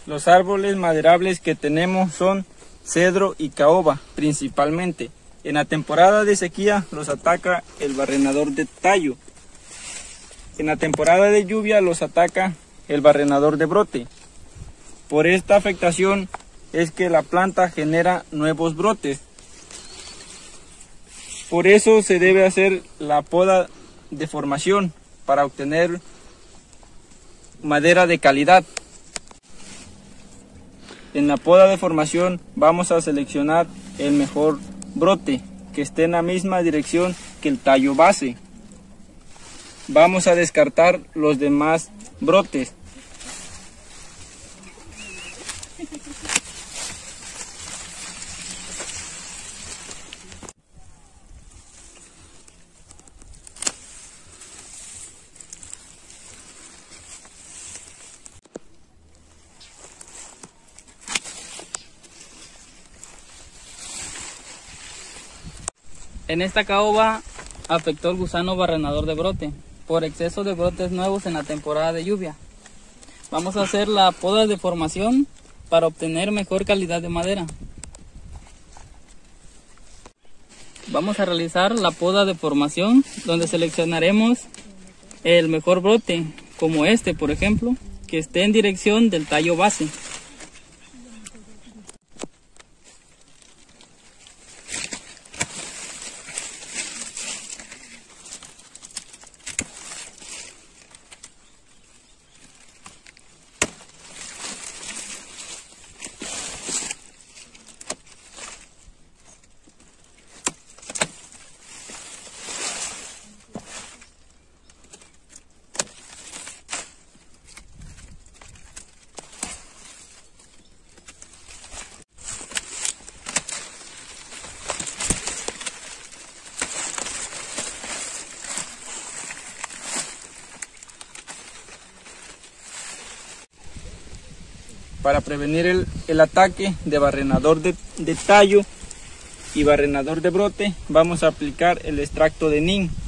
Los árboles maderables que tenemos son cedro y caoba principalmente. En la temporada de sequía los ataca el barrenador de tallo. En la temporada de lluvia los ataca el barrenador de brote. Por esta afectación es que la planta genera nuevos brotes. Por eso se debe hacer la poda de formación para obtener madera de calidad. En la poda de formación vamos a seleccionar el mejor brote que esté en la misma dirección que el tallo base. Vamos a descartar los demás brotes. En esta caoba afectó el gusano barrenador de brote por exceso de brotes nuevos en la temporada de lluvia. Vamos a hacer la poda de formación para obtener mejor calidad de madera. Vamos a realizar la poda de formación donde seleccionaremos el mejor brote, como este por ejemplo, que esté en dirección del tallo base. Para prevenir el ataque de barrenador de tallo y barrenador de brote, vamos a aplicar el extracto de NIM.